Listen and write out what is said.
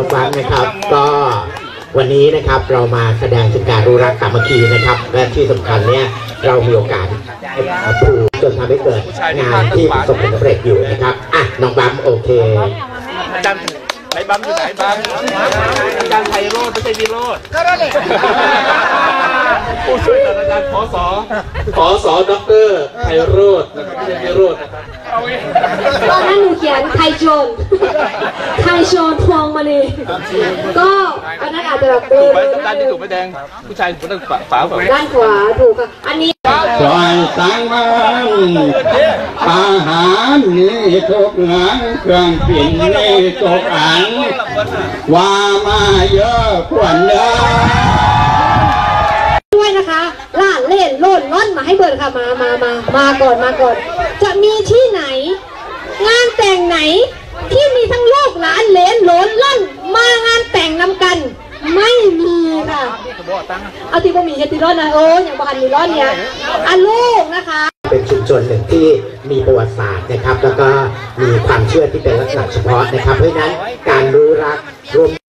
ฟังนะครับก็วันนี้นะครับเรามาแสดงถึงการรู้รักสามัคคีนะครับและที่สำคัญเนี่ยเรามีโอกาสปลูกจนทำให้เกิดงานที่ประสบความสำเร็จอยู่นะครับอ่ะน้องบัมโอเคอาจารย์ไหนบัมอยู่ไหนบัมอาจารย์ไพโรจน์ไม่ใช่วิโรจน์ผู้ช่วยศาสตราจารย์ขอสอดรไพโรจน์นะครับไม่ใช่วิโรจน์ตอนนั้นหนูเขียนไทโจนพวงมาลีก็อันนั้นอาจจะแบบถูกไหมด้านที่ถูกไม่แดงผู้ชายถูกด้านฝาด้านขวาถูกค่ะอันนี้ปล่อยสังมันอาหารนี้ทุกงานเครื่องปิ่นนี้ทุกอันว่ามาเยอะกว่าเดิมด้วยนะคะล่าเล่นโล่นล่อนมาให้เบิร์ดค่ะมาก่อนจะมีที่ไหนงานแต่งไหนที่มีทั้งลูกหลานเหลนหลนล่อนมางานแต่งนำกันไม่มีค่ะเอาที่บ่มีเฮติรอนนะอย่างบ้านมีร้อนเนี่ยลูกนะคะเป็นชุมชนหนึ่งที่มีประวัติศาสตร์นะครับแล้วก็มีความเชื่อที่เป็นลักษณะเฉพาะนะครับเพราะฉะนั้นการรู้รักร่วม